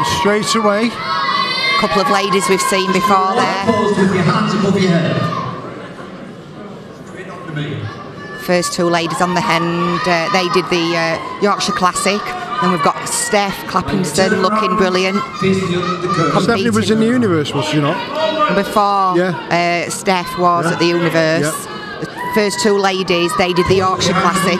straight away. Couple of ladies we've seen before there. Pose with your hands above your head. Straight on to me. First two ladies on the hand, they did the Yorkshire Classic. Then we've got Steph Clappington looking brilliant. Stephanie was in the Universe, was she not? Before Steph was at the Universe. Yeah. The first two ladies, they did the Yorkshire Classic.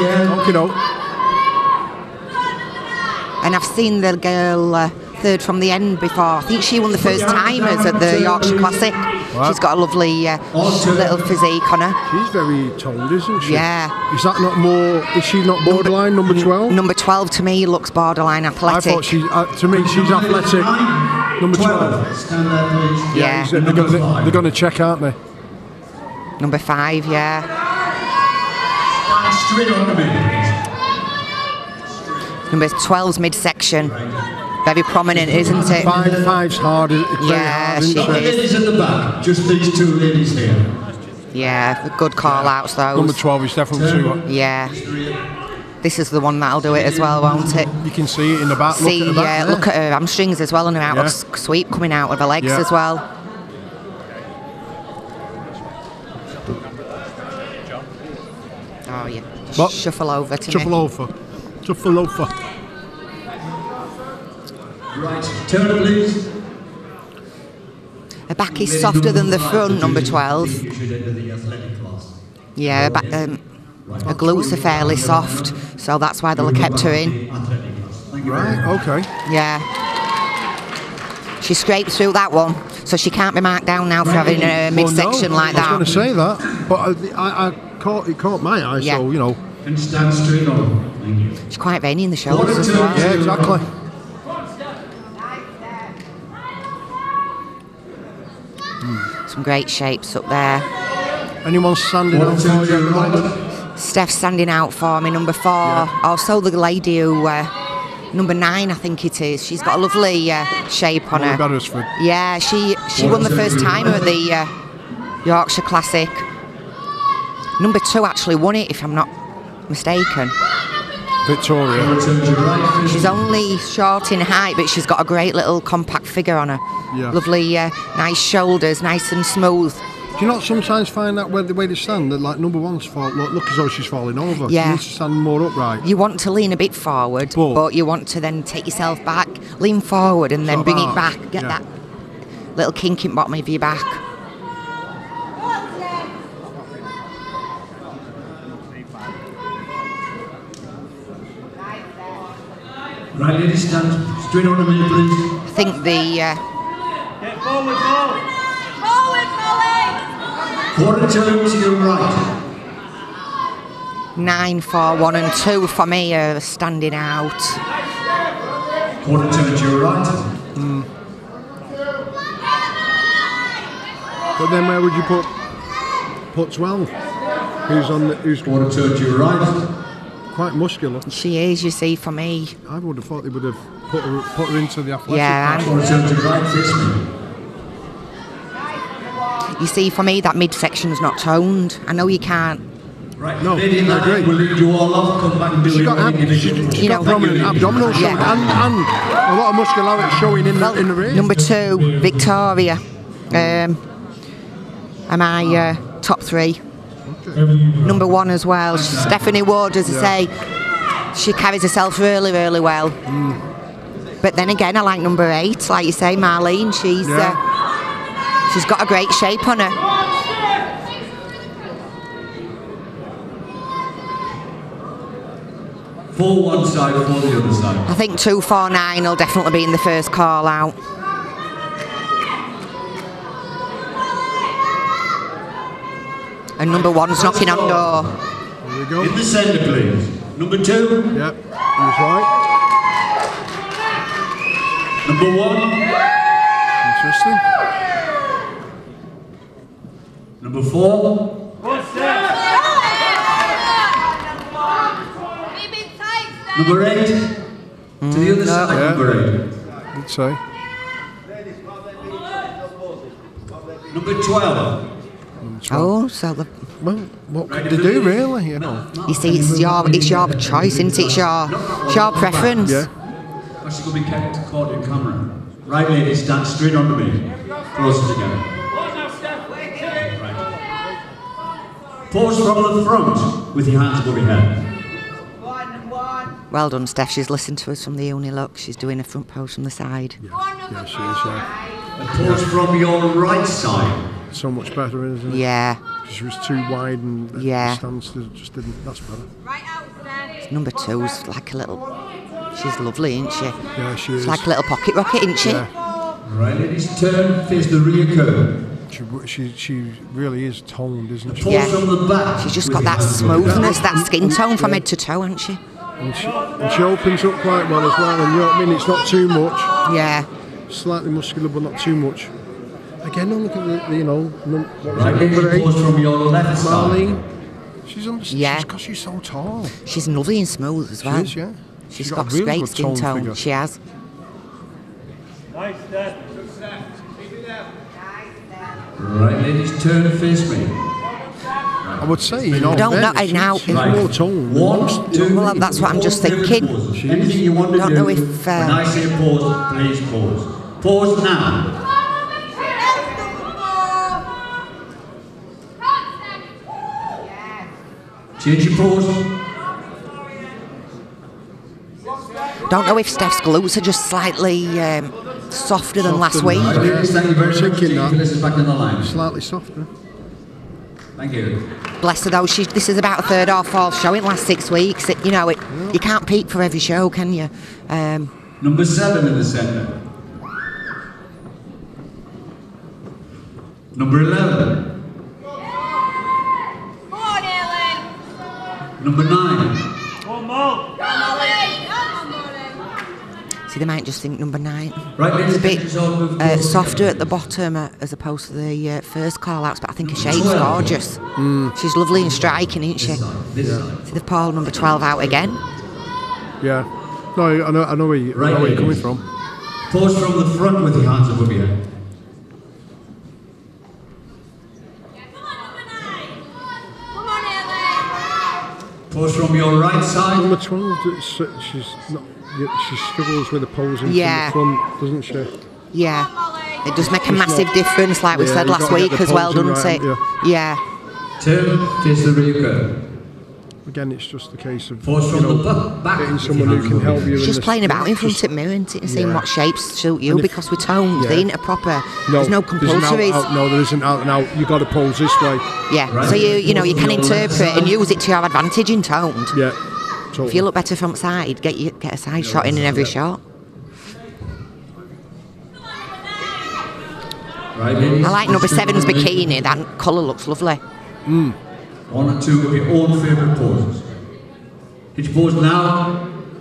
And I've seen the girl third from the end before. I think she won the first timers at the Yorkshire Classic. Wow. She's got a lovely little physique on her. She's very toned, isn't she? Yeah. Is that not more? Is she not borderline number 12? Number 12 to me looks borderline athletic. I thought she, to me, she's athletic. Number 12. Stand there, please. Yeah. They're going to check, aren't they? Number 5, yeah. Straight on to me, please. Number 12's midsection. Very prominent, isn't it? Five's hard. Yeah, she is. Ladies at the back, just these two ladies here. Yeah, good call-outs those. Number 12 is definitely too. Yeah. This is the one that'll do it as well, won't it? You can see it in the back. See, look at her hamstrings as well, and her outward sweep coming out of her legs as well. Oh, yeah. Just shuffle over to me. Shuffle over. Right, turn please. Her back is softer than the front, number 12. Yeah, her glutes are fairly soft, so that's why they'll have kept her in. Right, okay. Yeah. She scraped through that one, so she can't be marked down now for having a midsection like that. I was going to say that, but it caught my eye, so, you know. And stand straight on. She's quite veiny in the shoulders as well. Yeah, exactly. Some great shapes up there. Anyone standing out for you at the moment? Steph's standing out for me, number 4. Yeah. Also the lady who, number 9 I think it is. She's got a lovely shape on her. Yeah, she won the first timer at the Yorkshire Classic. Number 2 actually won it, if I'm not mistaken. Victoria. She's only short in height, but she's got a great little compact figure on her. Yeah. Lovely, nice shoulders, nice and smooth. Do you not sometimes find that the way they stand, that like number 1's look as though she's falling over? Yeah. She needs to stand more upright. You want to lean a bit forward, but you want to then take yourself back, lean forward, and then bring it back. Get that little kink in bottom of your back. Right, ladies, stand straight on to me, please. I think the... Get forward, Molly! Forward, Molly! Quarter turn to your right. 9, 4, 1 and 2 for me are standing out. Quarter turn to your right. But then where would you put 12? Who's quarter turn to your right? Quite muscular. She is, you see, for me. I would have thought they would have put her into the athletic. Yeah. Quarter turn to right, face me. You see, for me, that midsection's not toned. I know you can't. Right, no, I agree. We'll leave you all off, come back and do your individual. She's got prominent abdominals showing, and a lot of muscularity showing in the rear. Number 2, Victoria. Am I top 3? Number 1 as well, Stephanie Ward, as I say, she carries herself really, really well. But then again, I like number 8, like you say, Marlene. She's got a great shape on her. For one side, for the other side. I think 249 will definitely be in the first call out. And number 1's knocking on door. There we go. In the centre, please. Number 2. Yep, that's right. Number 1. Interesting. Number 4. Number 8. To the other side, number 8. I'd say. Number 12. Oh, so the... Well, what could they do, really? You know. You see, it's your choice, isn't it? It's your preference. Yeah. Or she could be kept caught in camera. Right, ladies, stand straight under me. Closer together. Right. Pose from the front with your hands above your head. Well done, Steph. She's listened to us from the uni look. She's doing a front pose from the side. Yeah, she is, yeah. And pose from your right side. So much better, isn't it? Yeah. She was too wide and the stance just didn't, that's better. Number 2's like a little, she's lovely, isn't she? Yeah, she is. She's like a little pocket rocket, isn't she? Yeah. Right, ladies, turn, face the rear curve. She really is toned, isn't she? Yeah. From the back. She's just got that smoothness, that skin tone from head to toe, hasn't she? And she opens up quite well as well, and you know what I mean? It's not too much. Yeah. Slightly muscular, but not too much. Again, don't look at the, you know, right, number 8. Pose from your left Marlene. side. She's because she's so tall. She's lovely and smooth as well. She is, yeah. She's got a great skin tone. Figure. She has. Nice, Steph. Right, ladies, turn and face me. I would say, you know, I don't know now. She's more toned. Well, that's what I'm just thinking. Anything you want to don't do. know if. When I say pause, please pause. Pause now. Change your pose. Don't know if Steph's glutes are just slightly softer than last week. Ladies, thank you very much. Thinking that. This is back in the line. Slightly softer. Thank you. Bless her though, this is about a third or fourth show in the last 6 weeks. You know, you can't peak for every show, can you? Number 7 in the centre. Number 11. Number 9. One more. See, they might just think number 9. Right, it's a bit softer at the bottom as opposed to the first call-outs, but I think her shape's gorgeous. She's lovely and striking, isn't she? See, they've pulled number 12 out again. Yeah. No, I know where you're coming from. Pose from the front with your hands above your head. Pose from your right side. Number 12, she struggles with the posing from the front, doesn't she? Yeah. It does make a massive difference, like we said last week as well, doesn't it? Yeah. Turn, face the rear curve. Again, it's just a case of getting someone who can help you. Just playing about in front of the mirror and seeing what shapes suit you, because we're toned. They ain't a proper. There's no compulsories. No, there isn't out and out. You got to pose this way. Yeah. Right. So you can interpret and use it to your advantage in toned. Yeah. Totally. If you look better front side, get a side shot in every shot. Right, I like number 7's bikini. That colour looks lovely. 1 or 2 of your own favourite poses. Hit your pose now.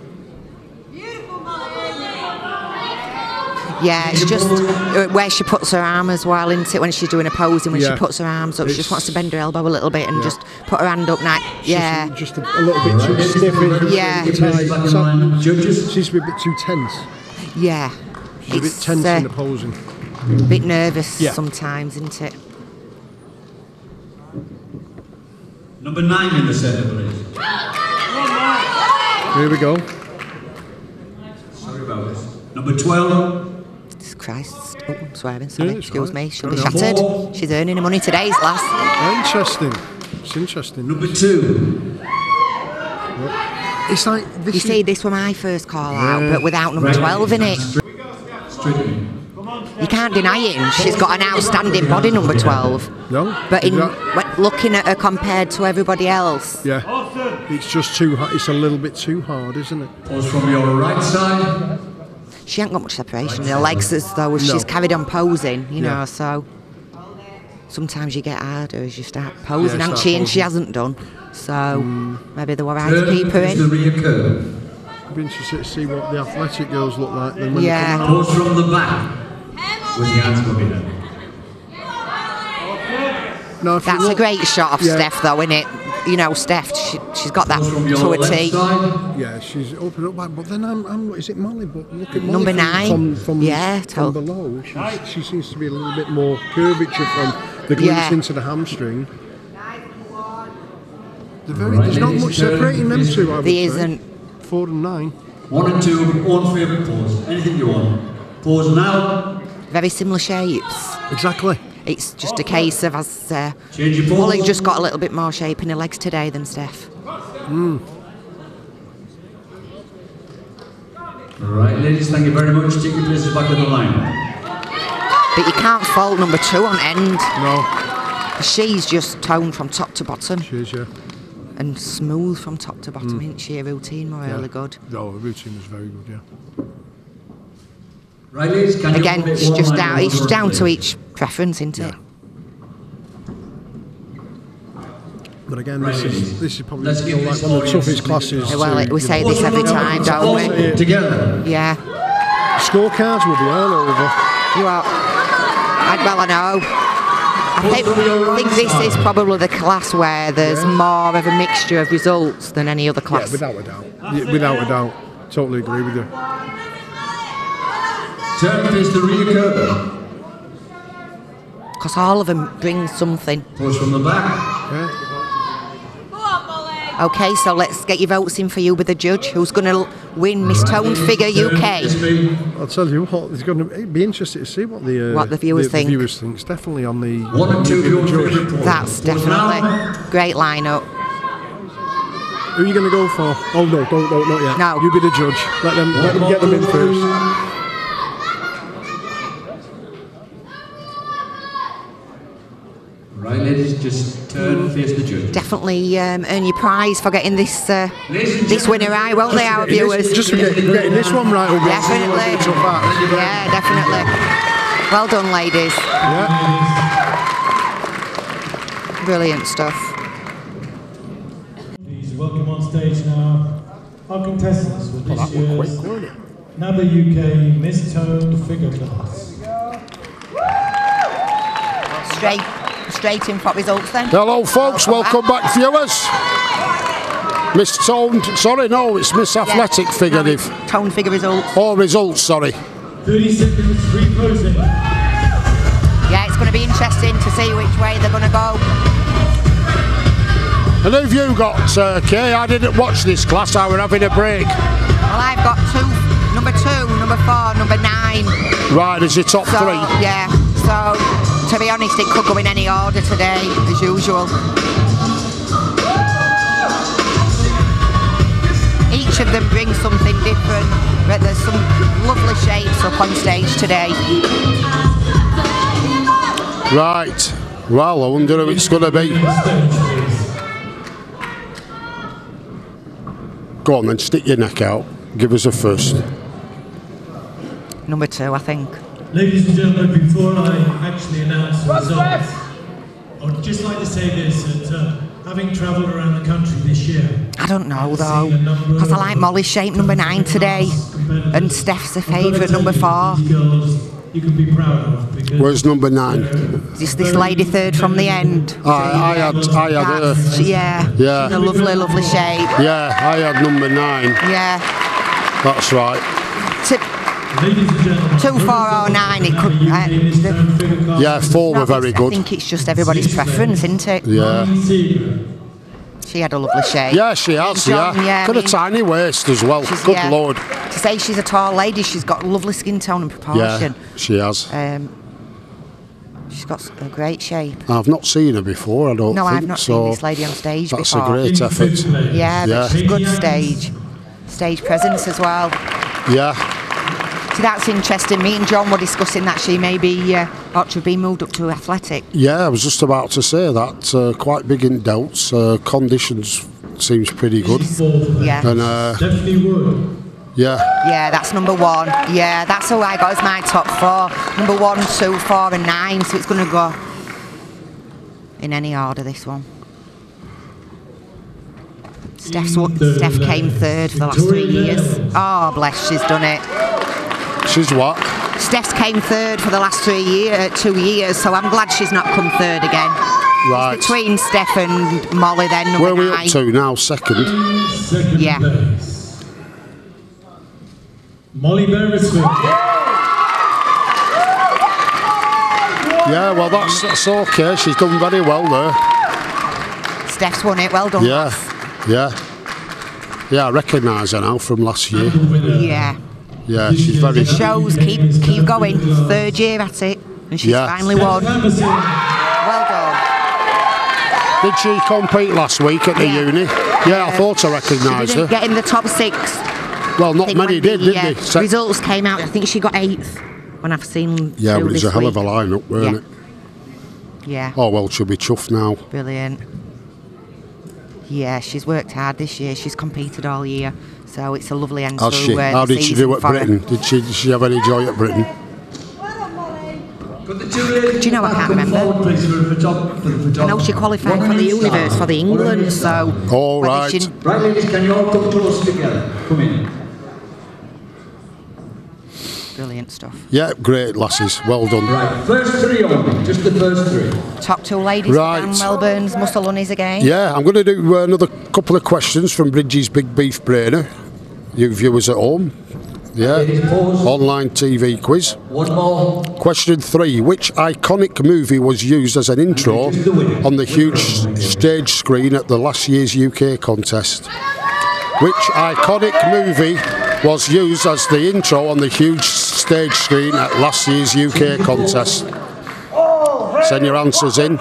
Yeah, it's just where she puts her arm as well into it when she's doing a posing. When she puts her arms up, she just wants to bend her elbow a little bit and just put her hand up. Yeah. Just a little bit too stiff. Yeah. She's a bit too tense. Yeah. She's a bit tense in the posing. A bit nervous sometimes, isn't it? Number 9 in the centre, please. Here we go. Sorry about this. Number 12. Jesus Christ. Oh, I'm swearing, sorry. Excuse me. She'll be shattered. She's earning her money today, lass. Interesting. It's interesting. Number 2. It's like this. You see, this was my first call out, but without number 12 in it. Straight. You can't deny it. She's got an outstanding body, number 12. No. But looking at her compared to everybody else. Yeah. It's just too hard. It's a little bit too hard, isn't it? Pose from your right side. She ain't got much separation in her legs as though if she's carried on posing, you know, so sometimes you get harder as you start posing, hasn't she? And she hasn't done. So maybe they were right to keep her in. The rear curve. I'd be interested to see what the athletic girls look like then when they come out. Pose from the back with your hands above your head. No, that's a great shot of Steph, though, isn't it? You know, Steph, she's got that to a T. Yeah, she's open up back. But then is it Molly? But look at Molly number 9. From below. She seems to be a little bit more curvature from the glutes into the hamstring. There's not much separating them two. I would say. Isn't. 4 and 9. 1 and 2 of your own favourite pose. Anything you want. Pose now. Very similar shapes. Exactly. It's just a case of as Change your pose. Molly just got a little bit more shape in her legs today than Steph. Right, ladies, thank you very much. Take your places back in the line. But you can't fault number 2 on end. No. She's just toned from top to bottom. She is, yeah. And smooth from top to bottom, isn't she? Her routine were really good. No, the routine was very good, yeah. Right, ladies, can you Again, it's just down. It's down to each preference, isn't it? But again, Right, this is probably let's give like this one of the audience toughest classes. Well, we say this every time, don't we? Together. Yeah. Scorecards will be all over. You are. Well, I know. I think this is probably the class where there's more of a mixture of results than any other class. Yeah, without a doubt. Yeah, without a doubt. Totally agree with you. Turn face the rear curtain. Because all of them bring something. Pose from the back. Yeah. Okay, so let's get your votes in for you with the judge. Who's going to win Miss Toned Figure UK? I'll tell you what, it's going to be interesting to see what the viewers think. The viewers think. It's definitely on the 1 and 2 of your favourite pose. That's Pose definitely now. great lineup. Who are you going to go for? Oh no, don't, not yet. No. You be the judge. Let them get them in first. Right, ladies, just turn face the judge. Definitely earn your prize for getting this winner right, won't they, our viewers? Just for getting this one right. Definitely. Yeah, definitely. Well done, ladies. Yeah. Brilliant stuff. Please welcome on stage now our contestants for this year's Nabba UK Miss Toned Figure class. Straight in for results then. Hello folks, welcome back viewers. Miss Toned, sorry no, it's Miss Athletic Figure. No, Toned Figure results. Oh, results, sorry. 30 seconds reposing. Yeah, it's going to be interesting to see which way they're going to go. And who've you got, Kay? I didn't watch this class, I were having a break. Well, I've got number 2, number 4, number 9. Right, is your top 3? Yeah, so to be honest, it could go in any order today, as usual. Each of them brings something different, but there's some lovely shapes up on stage today. Right, well, I wonder who it's going to be. Go on then, stick your neck out. Give us a first. Number 2, I think. Ladies and gentlemen, before I actually announce the results, I would just like to say this, that having travelled around the country this year... I don't know though, because I like Molly's shape number 9 today, and Steph's a favourite number 4. You can be proud of, because where's number 9? This lady 3rd from the end. I had her. Yeah, Yeah. a lovely shape. Yeah, I had number 9. Yeah. That's right. 2, 4 or 9, it could... Yeah, 4 were very I good. think it's just everybody's preference, isn't it? Yeah. She had a lovely shape. Yeah, she has, Jon, yeah. Got a tiny waist as well. Good Lord. To say she's a tall lady, she's got lovely skin tone and proportion. Yeah, she has. She's got a great shape. I've not seen her before, I don't think. No, I've not seen this lady on stage that's before. That's a great effort. Yeah, but she's good stage presence as well. Yeah. So that's interesting. Me and Jon were discussing that she maybe ought to have been moved up to athletic. Yeah, I was just about to say that. Quite big in delts. Conditions seems pretty good. Yeah. And, definitely would. Yeah. Yeah, that's number 1. Yeah, that's who I got as my top 4. Number 1, 2, 4 and 9. So it's going to go in any order, this one. Steph came 3rd for the last 3 years. Oh, bless, she's done it. She's what? Steph's came 3rd for the last 2 years, so I'm glad she's not come 3rd again. Right. It's between Steph and Molly then, number 9. Where are we up to now? Second? Yeah. Place. Molly Beresford. Yeah, well that's okay. She's done very well there. Steph's won it. Well done. Yeah, yeah. Yeah, I recognise her now from last year. Yeah. Yeah, she's very... The shows keep going. 3rd year at it, and she's finally won. Well done. Did she compete last week at the uni? Yeah, I thought I recognised her. Get in the top 6. Well, not many did they? Results came out, I think she got 8th when I've seen. Yeah, but it was a hell of a lineup, weren't it? Yeah. Oh, well, she'll be chuffed now. Brilliant. Yeah, she's worked hard this year. She's competed all year, so it's a lovely end to the season. How did she do at Britain? Did she have any joy at Britain? Do you know, I can't remember. I know she qualified for the Universe for the England, so... All right. Right, ladies, can you all come close together? Come in. Brilliant stuff. Yeah, great lasses. Well done. Right, first 3 only. Just the first 3. Top 2 ladies. Right. Dan Melbourne's Muscle Honeys again. Yeah, I'm going to do another couple of questions from Bridges' Big Beef Brainer. You viewers at home. Yeah, online TV quiz. One more. Question 3. Which iconic movie was used as an intro on the huge stage screen at the last year's UK contest? Which iconic movie was used as the intro on the huge stage screen at last year's UK contest? Send your answers in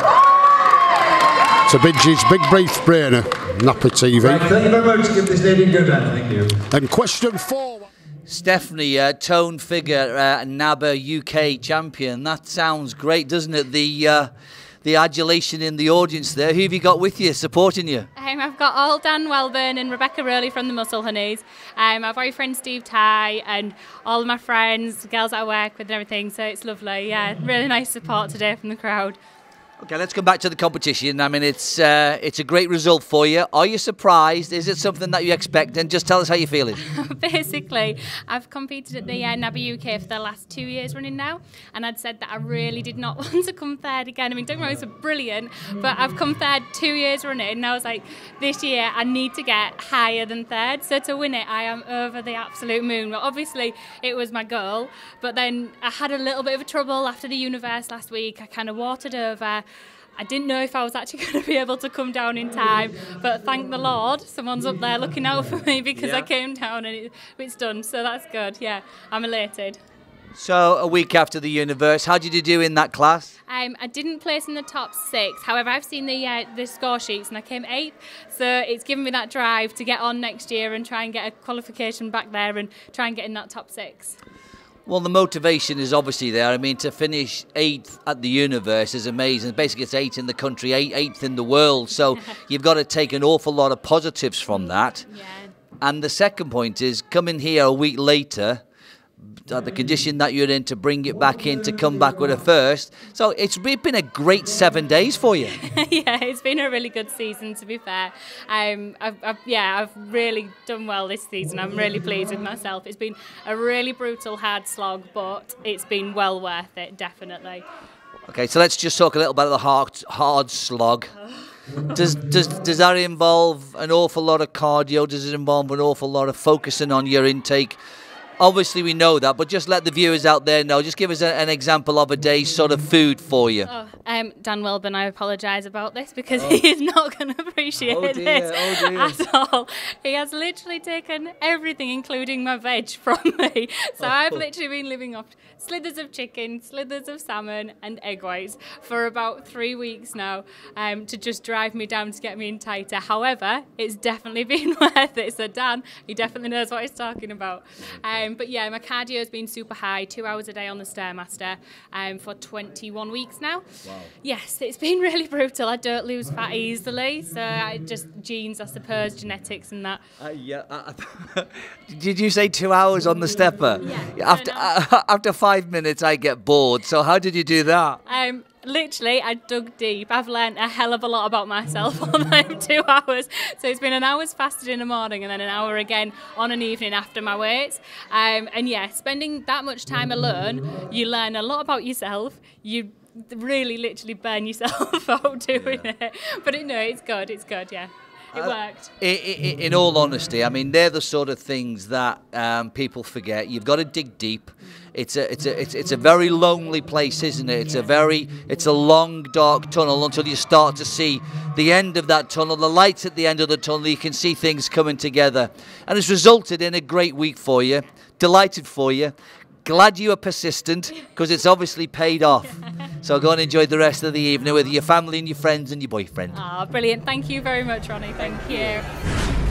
to Bridges' Big Beef Brainer, Nabba TV. Right, thank you very much. Give this lady a good hand. Thank you. And question 4. Stephanie, tone figure, Nabba UK champion. That sounds great, doesn't it? The adulation in the audience there. Who have you got with you, supporting you? I've got all Dan Welburn and Rebecca Rowley from the Muscle Honeys. My boyfriend Steve Ty and all of my friends, girls that I work with and everything. So it's lovely. Yeah, really nice support today from the crowd. Okay, let's come back to the competition. I mean, it's a great result for you. Are you surprised? Is it something that you expect? And just tell us how you're feeling. Basically, I've competed at the Nabba UK for the last 2 years running now, and I'd said that I really did not want to come third again. I mean, don't get me wrong, it's brilliant, but I've come third 2 years running, and I was like, this year I need to get higher than third. So to win it, I am over the absolute moon. Well, obviously, it was my goal, but then I had a little bit of trouble after the Universe last week. I kind of watered over. I didn't know if I was actually going to be able to come down in time, but thank the Lord, someone's up there looking out for me because I came down and it's done, so that's good. Yeah, I'm elated. So, a week after the Universe, how did you do in that class? I didn't place in the top 6, however, I've seen the score sheets and I came 8th, so it's given me that drive to get on next year and try and get a qualification back there and try and get in that top 6. Well, the motivation is obviously there. I mean, to finish 8th at the Universe is amazing. Basically, it's 8th in the country, 8th in the world. So you've got to take an awful lot of positives from that. Yeah. And the second point is coming here a week later, the condition that you're in, to bring it back in, to come back with a first. So it's been a great 7 days for you. Yeah, it's been a really good season, to be fair. I've really done well this season. I'm really pleased with myself. It's been a really brutal, hard slog, but it's been well worth it, definitely. Okay, so let's just talk a little about the hard slog. Does that involve an awful lot of cardio? Does it involve an awful lot of focusing on your intake? Obviously, we know that, but just let the viewers out there know. Just give us an example of a day's sort of food for you. Dan Welburn, I apologise about this because he is not going to appreciate this at all. He has literally taken everything, including my veg, from me. So I've literally been living off slithers of chicken, slithers of salmon and egg whites for about 3 weeks now, to just drive me down to get me in tighter. However, it's definitely been worth it. So Dan, he definitely knows what he's talking about. But yeah, my cardio has been super high, 2 hours a day on the Stairmaster for 21 weeks now. Wow. Yes, it's been really brutal. I don't lose fat easily, so I just genes, I suppose, genetics and that. Did you say 2 hours on the stepper? Yeah. After 5 minutes, I get bored. So how did you do that? Literally, I dug deep. I've learned a hell of a lot about myself on them 2 hours. So it's been an hour's fasted in the morning and then an hour again on an evening after my weights. And yeah, spending that much time alone, you learn a lot about yourself. You really literally burn yourself out doing it. But it's good, yeah. It worked. In all honesty, I mean, they're the sort of things that people forget. You've got to dig deep. It's a very lonely place, isn't it? It's a long, dark tunnel until you start to see the end of that tunnel, the lights at the end of the tunnel. You can see things coming together, and it's resulted in a great week for you. Delighted for you. Glad you were persistent, because it's obviously paid off. So go and enjoy the rest of the evening with your family and your friends and your boyfriend. Ah, brilliant. Thank you very much, Ronnie. Thank you.